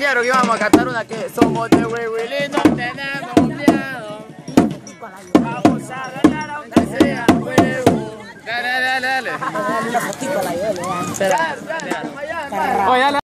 dijeron que íbamos a cantar una que somos de Willy, no tenemos miedo. Vamos a ganar aunque sea huevo. Dale. Dale la fotico a la Yole. Dale.